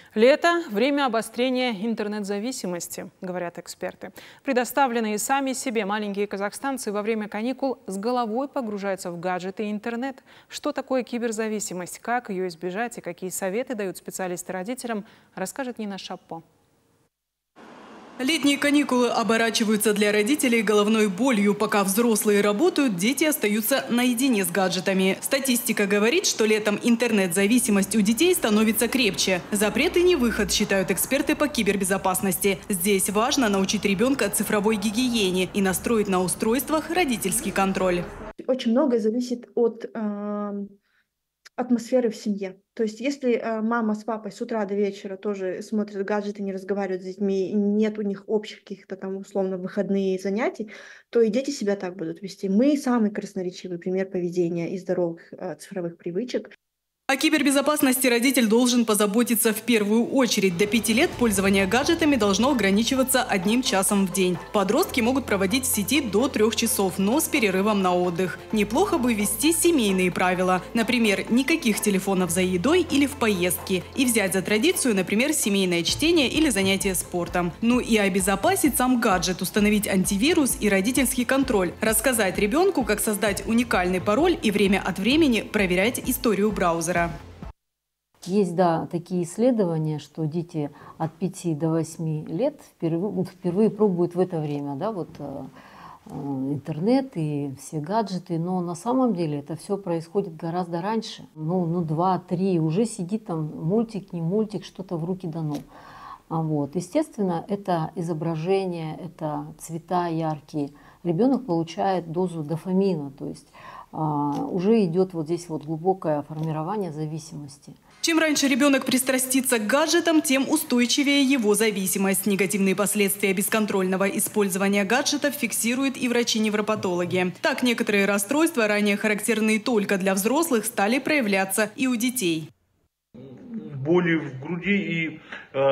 Лето – время обострения интернет-зависимости, говорят эксперты. Предоставленные сами себе маленькие казахстанцы во время каникул с головой погружаются в гаджеты и интернет. Что такое киберзависимость, как ее избежать и какие советы дают специалисты родителям, расскажет Нина Шапо. Летние каникулы оборачиваются для родителей головной болью. Пока взрослые работают, дети остаются наедине с гаджетами. Статистика говорит, что летом интернет-зависимость у детей становится крепче. Запреты не выход, считают эксперты по кибербезопасности. Здесь важно научить ребенка цифровой гигиене и настроить на устройствах родительский контроль. Очень многое зависит от атмосферы в семье. То есть если мама с папой с утра до вечера тоже смотрят гаджеты, не разговаривают с детьми, и нет у них общих каких-то там условно выходные занятий, то и дети себя так будут вести. Мы самый красноречивый пример поведения и здоровых цифровых привычек. О кибербезопасности родитель должен позаботиться в первую очередь. До 5 лет пользование гаджетами должно ограничиваться 1 часом в день. Подростки могут проводить в сети до 3 часов, но с перерывом на отдых. Неплохо бы ввести семейные правила. Например, никаких телефонов за едой или в поездке. И взять за традицию, например, семейное чтение или занятие спортом. Ну и обезопасить сам гаджет, установить антивирус и родительский контроль. Рассказать ребенку, как создать уникальный пароль и время от времени проверять историю браузера. Есть, да, такие исследования, что дети от 5 до 8 лет впервые пробуют в это время, да, интернет и все гаджеты, но на самом деле это все происходит гораздо раньше. 2-3, уже сидит там мультик, не мультик, что-то в руки дано. Естественно, это изображение, это цвета яркие. Ребенок получает дозу дофамина, то есть уже идет здесь глубокое формирование зависимости. Чем раньше ребенок пристрастится к гаджетам, тем устойчивее его зависимость. Негативные последствия бесконтрольного использования гаджетов фиксируют и врачи-невропатологи. Так, некоторые расстройства, ранее характерные только для взрослых, стали проявляться и у детей. Боли в груди и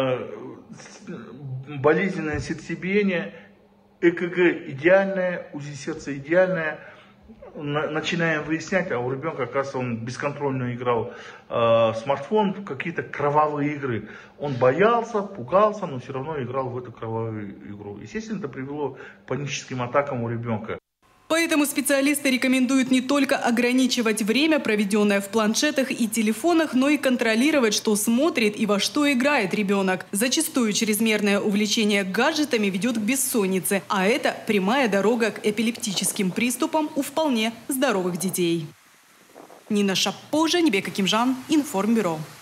болезненное сердцебиение, ЭКГ идеальное, УЗИ сердца идеальное. Начинаем выяснять, а у ребенка, оказывается, он бесконтрольно играл смартфон в какие-то кровавые игры. Он боялся, пугался, но все равно играл в эту кровавую игру. Естественно, это привело к паническим атакам у ребенка. Поэтому специалисты рекомендуют не только ограничивать время, проведенное в планшетах и телефонах, но и контролировать, что смотрит и во что играет ребенок. Зачастую чрезмерное увлечение гаджетами ведет к бессоннице, а это прямая дорога к эпилептическим приступам у вполне здоровых детей. Нина Шапо, Жанибек Акимжан, Информбюро.